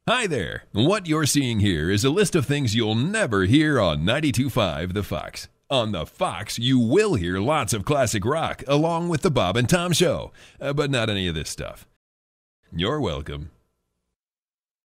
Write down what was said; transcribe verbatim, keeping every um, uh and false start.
Hi there. What you're seeing here is a list of things you'll never hear on ninety-two point five The Fox. On The Fox, you will hear lots of classic rock, along with the Bob and Tom Show, uh, but not any of this stuff. You're welcome.